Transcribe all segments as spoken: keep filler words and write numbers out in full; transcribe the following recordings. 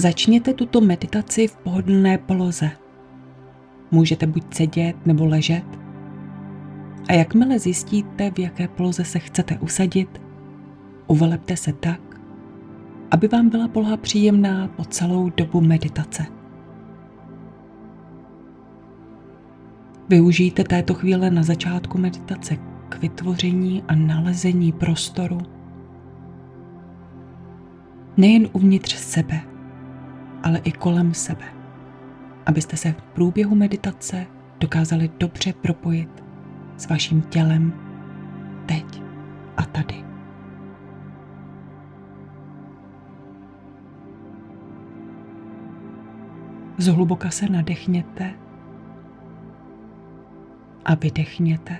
Začněte tuto meditaci v pohodlné poloze. Můžete buď sedět nebo ležet. A jakmile zjistíte, v jaké poloze se chcete usadit, uvelepte se tak, aby vám byla poloha příjemná po celou dobu meditace. Využijte této chvíle na začátku meditace k vytvoření a nalezení prostoru nejen uvnitř sebe, ale i kolem sebe, abyste se v průběhu meditace dokázali dobře propojit s vaším tělem teď a tady. Zhluboka se nadechněte a vydechněte.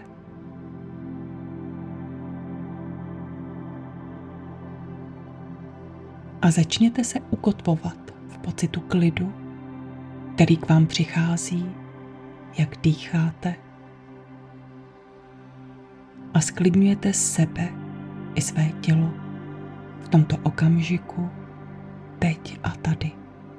A začněte se ukotvovat v pocitu klidu, který k vám přichází, jak dýcháte. A sklidňujete sebe i své tělo v tomto okamžiku, teď a tady.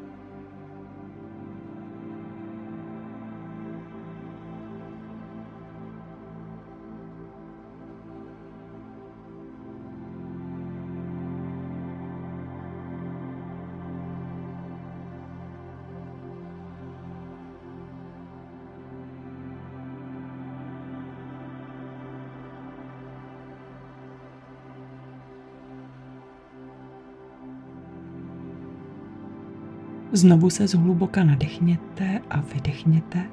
Znovu se zhluboka nadechněte a vydechněte.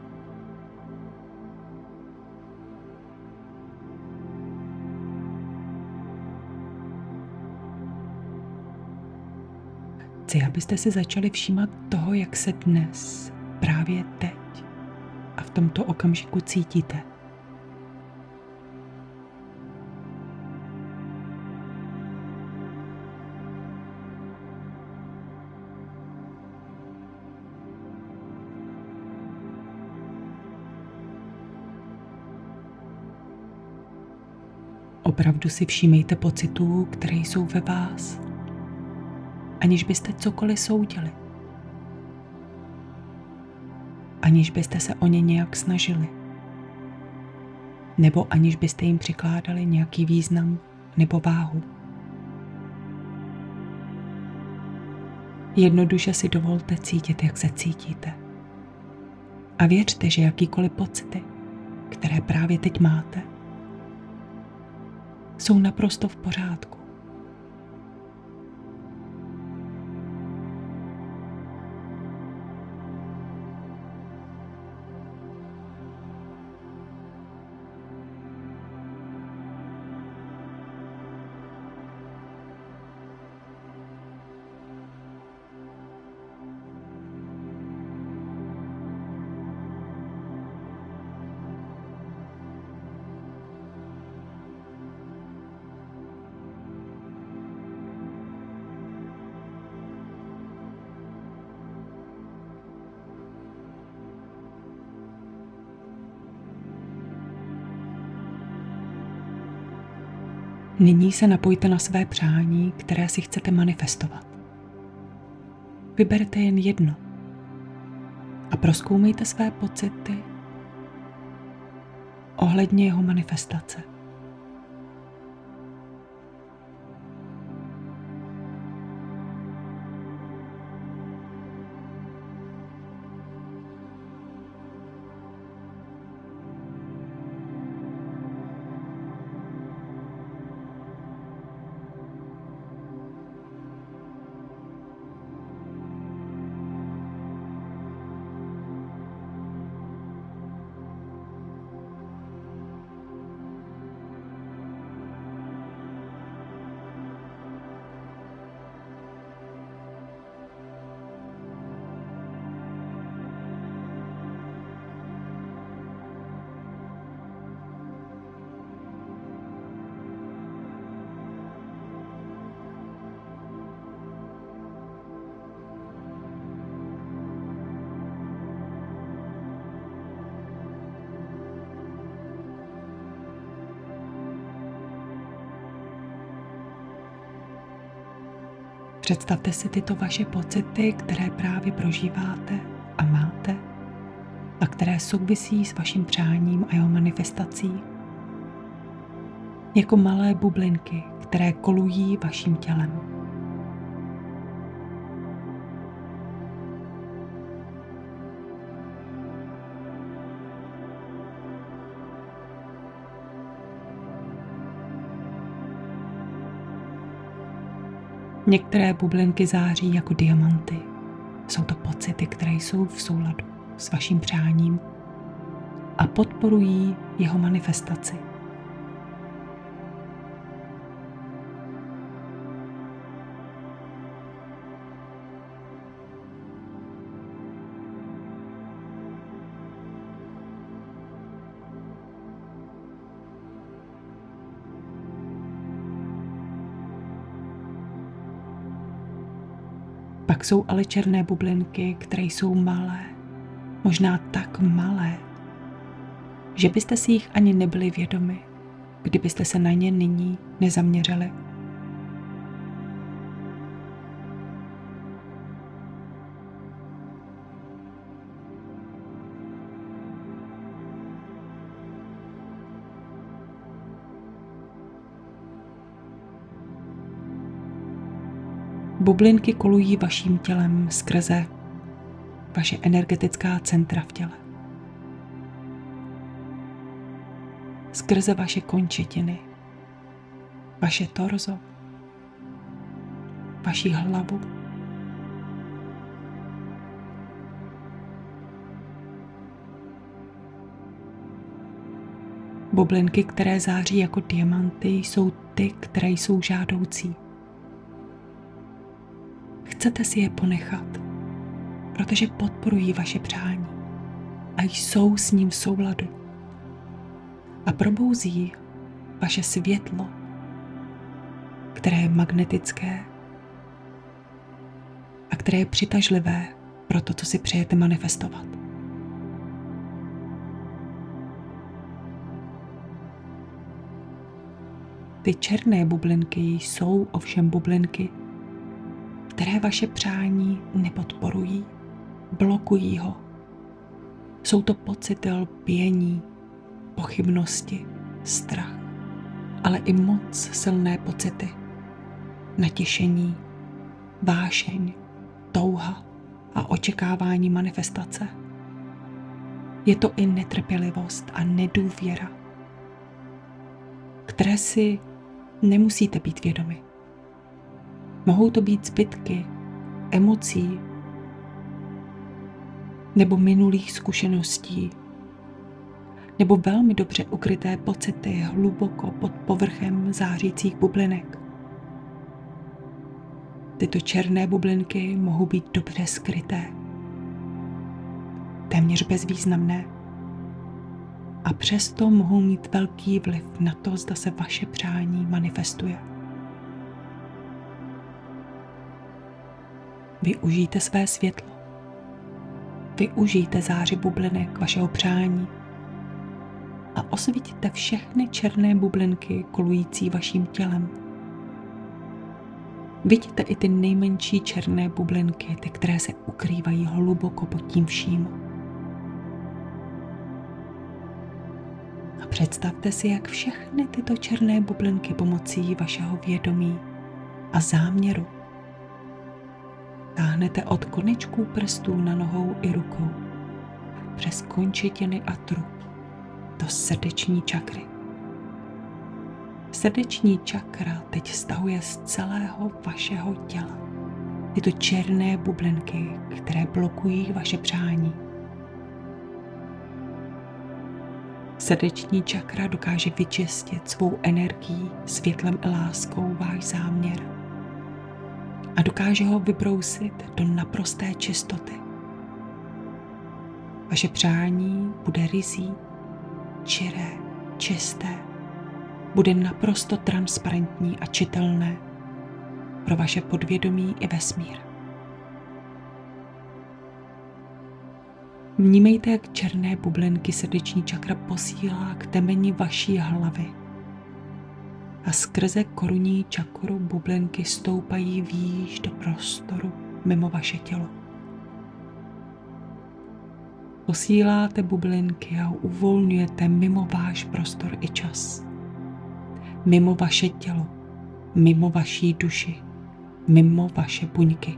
Chci, abyste si začali všímat toho, jak se dnes, právě teď a v tomto okamžiku cítíte. Opravdu si všímejte pocitů, které jsou ve vás, aniž byste cokoliv soudili, aniž byste se o ně nějak snažili, nebo aniž byste jim přikládali nějaký význam nebo váhu. Jednoduše si dovolte cítit, jak se cítíte. A věřte, že jakýkoliv pocity, které právě teď máte, jsou naprosto v pořádku. Nyní se napojte na své přání, které si chcete manifestovat. Vyberte jen jedno a prozkoumejte své pocity ohledně jeho manifestace. Představte si tyto vaše pocity, které právě prožíváte a máte a které souvisí s vaším přáním a jeho manifestací, jako malé bublinky, které kolují vaším tělem. Některé bublinky září jako diamanty. Jsou to pocity, které jsou v souladu s vaším přáním a podporují jeho manifestaci. Pak jsou ale černé bublinky, které jsou malé, možná tak malé, že byste si jich ani nebyli vědomi, kdybyste se na ně nyní nezaměřili. Bublinky kolují vaším tělem skrze vaše energetická centra v těle. Skrze vaše končetiny, vaše torzo, vaši hlavu, bublinky, které září jako diamanty, jsou ty, které jsou žádoucí. Chcete si je ponechat, protože podporují vaše přání a jsou s ním v souladu a probouzí vaše světlo, které je magnetické a které je přitažlivé pro to, co si přejete manifestovat. Ty černé bublinky jsou ovšem bublinky, které vaše přání nepodporují, blokují ho. Jsou to pocity lpění, pochybnosti, strach, ale i moc silné pocity, natěšení, vášeň, touha a očekávání manifestace. Je to i netrpělivost a nedůvěra, které si nemusíte být vědomi. Mohou to být zbytky emocí nebo minulých zkušeností, nebo velmi dobře ukryté pocity hluboko pod povrchem zářících bublinek. Tyto černé bublinky mohou být dobře skryté, téměř bezvýznamné, a přesto mohou mít velký vliv na to, zda se vaše přání manifestuje. Využijte své světlo. Využijte záři bublinek vašeho přání a osvítíte všechny černé bublinky kolující vaším tělem. Vidíte i ty nejmenší černé bublinky, ty, které se ukrývají hluboko pod tím vším. A představte si, jak všechny tyto černé bublinky pomocí vašeho vědomí a záměru táhnete od konečků prstů na nohou i rukou přes končetiny a trup do srdeční čakry. Srdeční čakra teď stahuje z celého vašeho těla tyto černé bublinky, které blokují vaše přání. Srdeční čakra dokáže vyčistit svou energií, světlem a láskou váš záměr a dokáže ho vybrousit do naprosté čistoty. Vaše přání bude ryzí, čiré, čisté, bude naprosto transparentní a čitelné pro vaše podvědomí i vesmír. Vnímejte, jak černé bublinky srdeční čakra posílá k temeni vaší hlavy a skrze korunní čakru bublinky stoupají výš do prostoru mimo vaše tělo. Posíláte bublinky a uvolňujete mimo váš prostor i čas. Mimo vaše tělo, mimo vaší duši, mimo vaše buňky.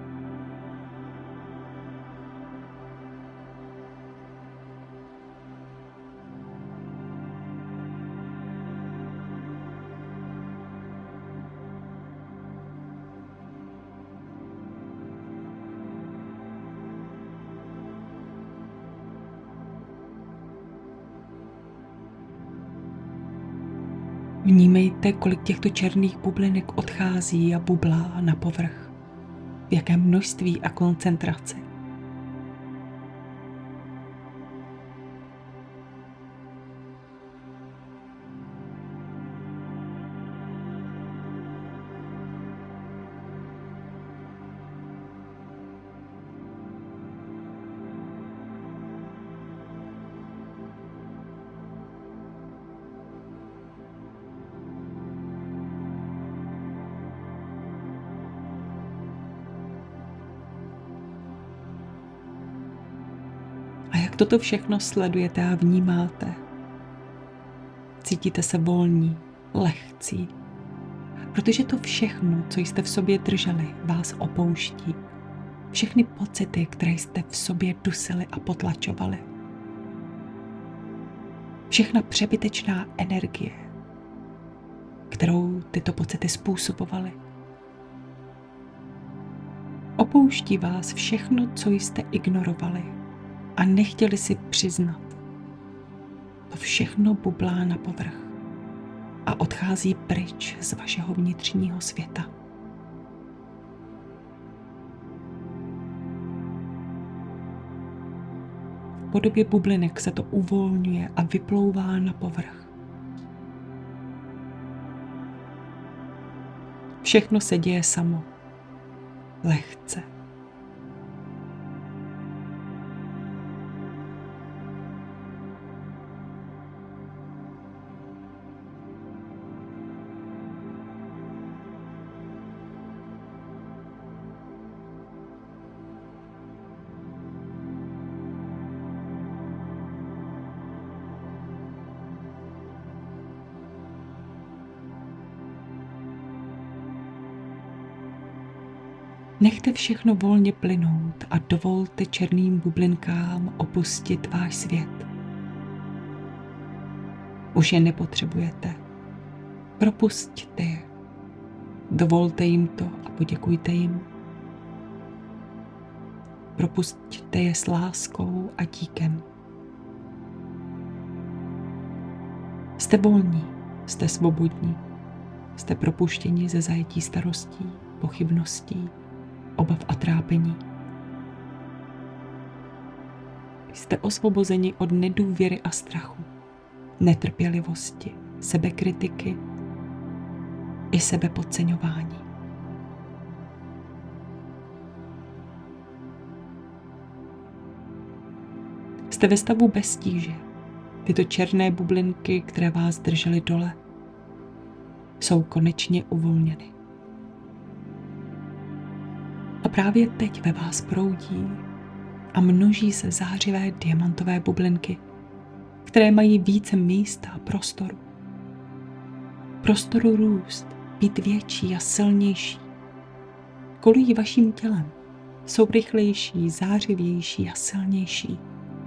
Vnímejte, kolik těchto černých bublinek odchází a bublá na povrch. V jakém množství a koncentraci. A jak toto všechno sledujete a vnímáte, cítíte se volní, lehcí, protože to všechno, co jste v sobě drželi, vás opouští. Všechny pocity, které jste v sobě dusili a potlačovali. Všechna přebytečná energie, kterou tyto pocity způsobovaly. Opouští vás všechno, co jste ignorovali a nechtěli si přiznat. To všechno bublá na povrch a odchází pryč z vašeho vnitřního světa. V podobě bublinek se to uvolňuje a vyplouvá na povrch. Všechno se děje samo, lehce. Nechte všechno volně plynout a dovolte černým bublinkám opustit váš svět. Už je nepotřebujete. Propusťte je. Dovolte jim to a poděkujte jim. Propusťte je s láskou a díkem. Jste volní, jste svobodní, jste propuštěni ze zajetí starostí, pochybností, obav a trápení. Jste osvobozeni od nedůvěry a strachu, netrpělivosti, sebekritiky i sebepodceňování. Jste ve stavu bez tíže. Tyto černé bublinky, které vás držely dole, jsou konečně uvolněny. A právě teď ve vás proudí a množí se zářivé diamantové bublinky, které mají více místa a prostoru. Prostoru růst, být větší a silnější. Kolují vaším tělem, jsou rychlejší, zářivější a silnější.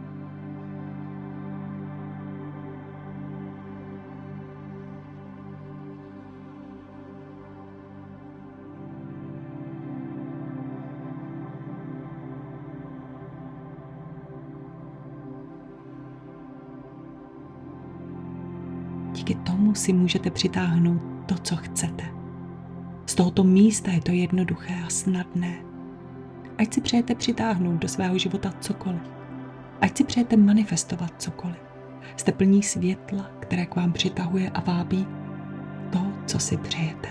Díky tomu si můžete přitáhnout to, co chcete. Z tohoto místa je to jednoduché a snadné. Ať si přejete přitáhnout do svého života cokoliv. Ať si přejete manifestovat cokoliv. Jste plní světla, které k vám přitahuje a vábí to, co si přejete.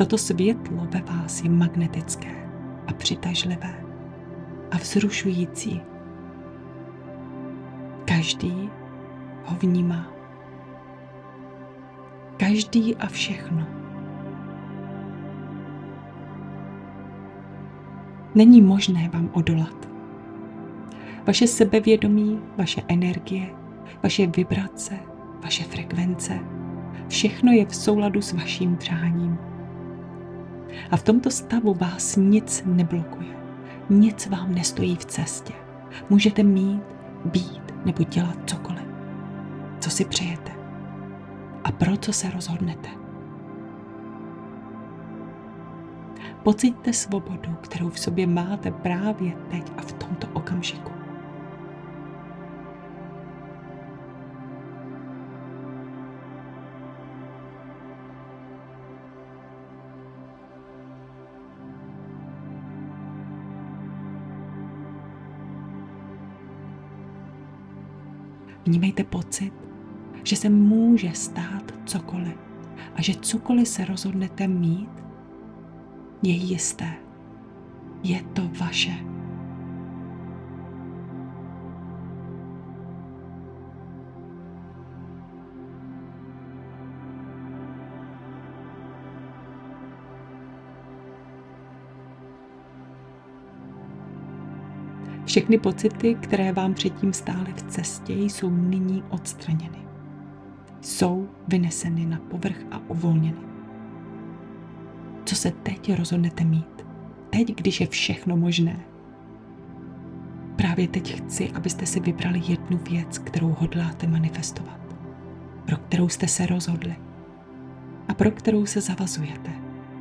Toto světlo ve vás je magnetické a přitažlivé a vzrušující. Každý ho vnímá. Každý a všechno. Není možné vám odolat. Vaše sebevědomí, vaše energie, vaše vibrace, vaše frekvence, všechno je v souladu s vaším přáním. A v tomto stavu vás nic neblokuje. Nic vám nestojí v cestě. Můžete mít, být nebo dělat cokoliv, co si přejete a pro co se rozhodnete. Pociťte svobodu, kterou v sobě máte právě teď a v tomto okamžiku. Vnímejte pocit, že se může stát cokoliv a že cokoliv se rozhodnete mít, je jisté. Je to vaše. Všechny pocity, které vám předtím stály v cestě, jsou nyní odstraněny. Jsou vyneseny na povrch a uvolněny. Co se teď rozhodnete mít? Teď, když je všechno možné. Právě teď chci, abyste si vybrali jednu věc, kterou hodláte manifestovat, pro kterou jste se rozhodli a pro kterou se zavazujete.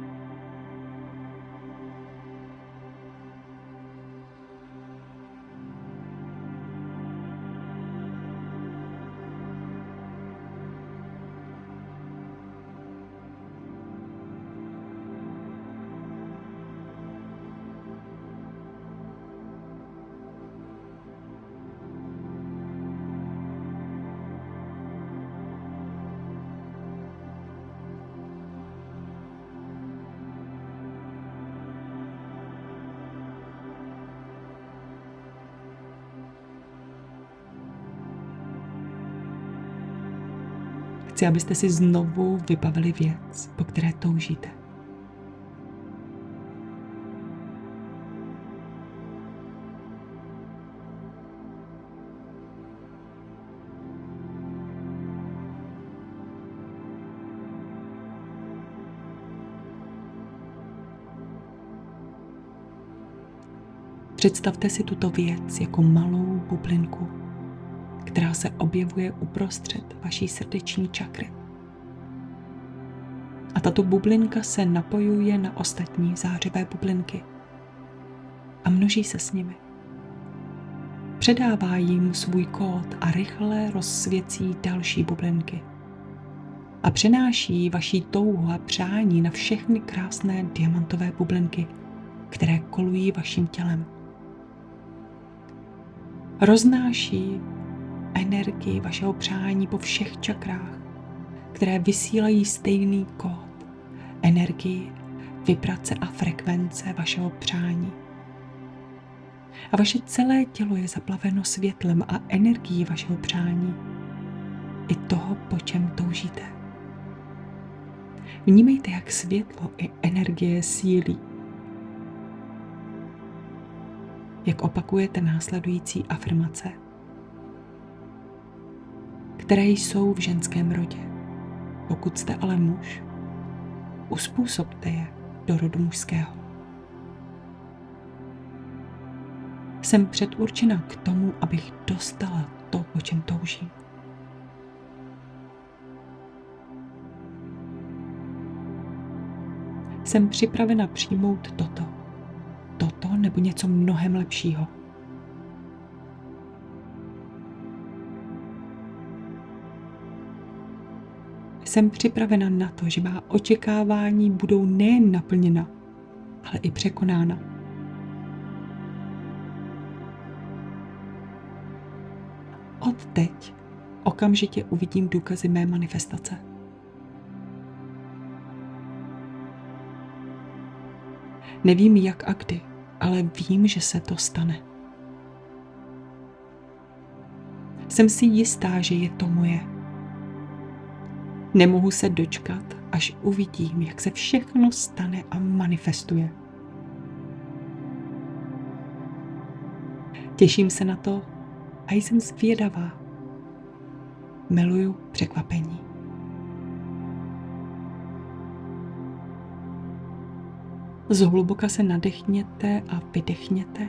Chci, abyste si znovu vybavili věc, po které toužíte. Představte si tuto věc jako malou bublinku, která se objevuje uprostřed vaší srdeční čakry. A tato bublinka se napojuje na ostatní zářivé bublinky a množí se s nimi. Předává jim svůj kód a rychle rozsvěcí další bublinky. A přenáší vaší touhu a přání na všechny krásné diamantové bublinky, které kolují vaším tělem. Roznáší energii vašeho přání po všech čakrách, které vysílají stejný kód, energii, vibrace a frekvence vašeho přání. A vaše celé tělo je zaplaveno světlem a energií vašeho přání, i toho, po čem toužíte. Vnímejte, jak světlo i energie sílí. Jak opakujete následující afirmace, které jsou v ženském rodě. Pokud jste ale muž, uspůsobte je do rodu mužského. Jsem předurčena k tomu, abych dostala to, po čem toužím. Jsem připravena přijmout toto, toto nebo něco mnohem lepšího. Jsem připravena na to, že má očekávání budou nejen naplněna, ale i překonána. Od teď okamžitě uvidím důkazy mé manifestace. Nevím jak a kdy, ale vím, že se to stane. Jsem si jistá, že je to moje. Nemohu se dočkat, až uvidím, jak se všechno stane a manifestuje. Těším se na to a jsem zvědavá. Miluju překvapení. Zhluboka se nadechněte a vydechněte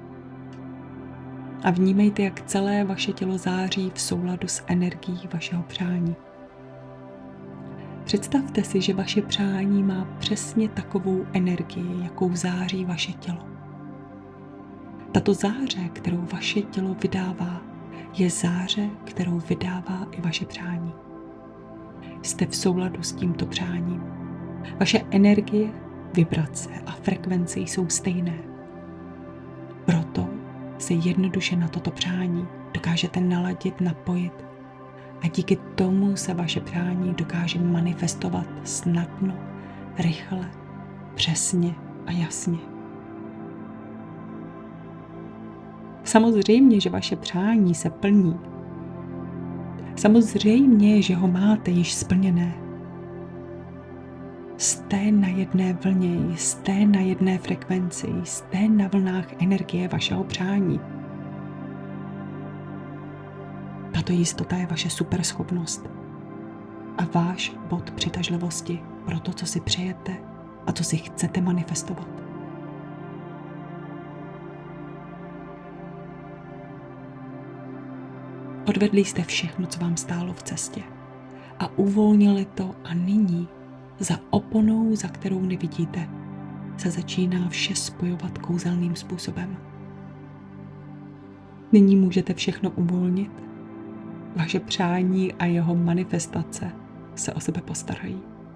a vnímejte, jak celé vaše tělo září v souladu s energií vašeho přání. Představte si, že vaše přání má přesně takovou energii, jakou září vaše tělo. Tato záře, kterou vaše tělo vydává, je záře, kterou vydává i vaše přání. Jste v souladu s tímto přáním. Vaše energie, vibrace a frekvence jsou stejné. Proto se jednoduše na toto přání dokážete naladit, napojit a díky tomu se vaše přání dokáže manifestovat snadno, rychle, přesně a jasně. Samozřejmě, že vaše přání se plní. Samozřejmě, že ho máte již splněné. Jste na jedné vlně, jste na jedné frekvenci, jste na vlnách energie vašeho přání. Tato jistota je vaše superschopnost a váš bod přitažlivosti pro to, co si přejete a co si chcete manifestovat. Odvedli jste všechno, co vám stálo v cestě a uvolnili to a nyní za oponou, za kterou nevidíte, se začíná vše spojovat kouzelným způsobem. Nyní můžete všechno uvolnit. Vaše přání a jeho manifestace se o sebe postarají.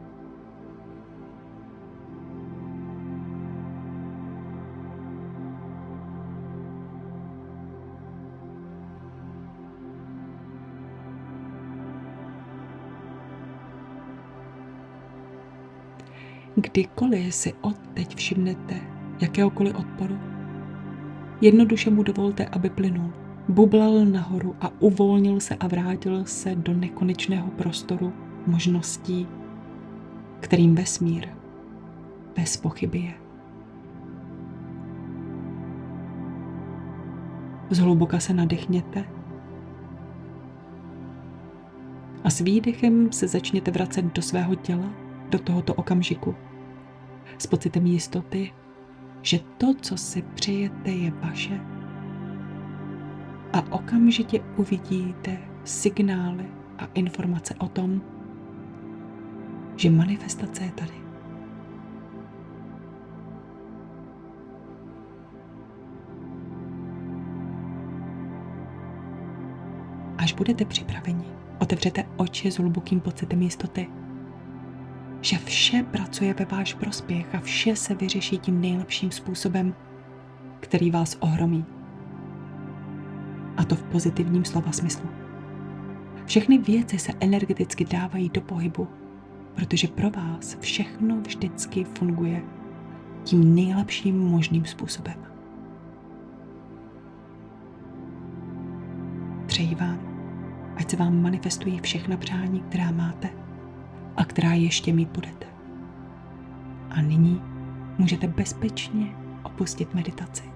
Kdykoliv si odteď všimnete jakéhokoliv odporu, jednoduše mu dovolte, aby plynul, bublal nahoru a uvolnil se a vrátil se do nekonečného prostoru možností, kterým vesmír bez pochyby je. Zhluboka se nadechněte a s výdechem se začněte vracet do svého těla, do tohoto okamžiku, s pocitem jistoty, že to, co si přejete, je vaše a okamžitě uvidíte signály a informace o tom, že manifestace je tady. Až budete připraveni, otevřete oči s hlubokým pocitem jistoty, že vše pracuje ve váš prospěch a vše se vyřeší tím nejlepším způsobem, který vás ohromí. A to v pozitivním slova smyslu. Všechny věci se energeticky dávají do pohybu, protože pro vás všechno vždycky funguje tím nejlepším možným způsobem. Přeji vám, ať se vám manifestují všechna přání, která máte a která ještě mít budete. A nyní můžete bezpečně opustit meditaci.